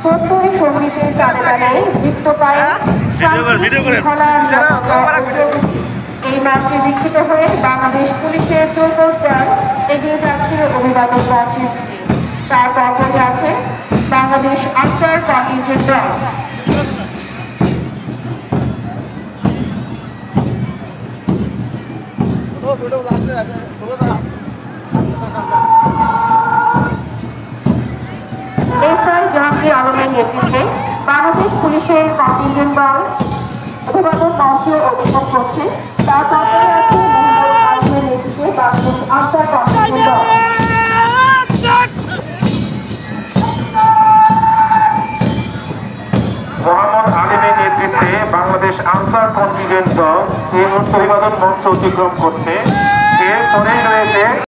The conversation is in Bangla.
কস্তুরী সঙ্গীতের তালে তালে নৃত্য পায় এই ম্যাচে দীক্ষিত হয়ে বাংলাদেশ পুলিশের চৌকস্টার এগিয়ে যাচ্ছে অভিবাদন মঞ্চের দিকে। তার পরপরে আছে বাংলাদেশ আনসার কন্টিনজেন্ট দল। এসআই জাহাঙ্গীর আলমের নেতৃত্বে বাংলাদেশ পুলিশের কন্টিনজেন্ট দল অভিবাদন মঞ্চে অভিযান করছে। তার পরপরে আছে মোহাম্মদ আলমের নেতৃত্বে বাংলাদেশ আনসার কন্টিনজেন্ট দল। মোহাম্মদ আলিমের নেতৃত্বে বাংলাদেশ আনসার কন্টিনজেন্ট দল এই অভিবাদন মঞ্চ অতিক্রম করছে। এরপরেই রয়েছে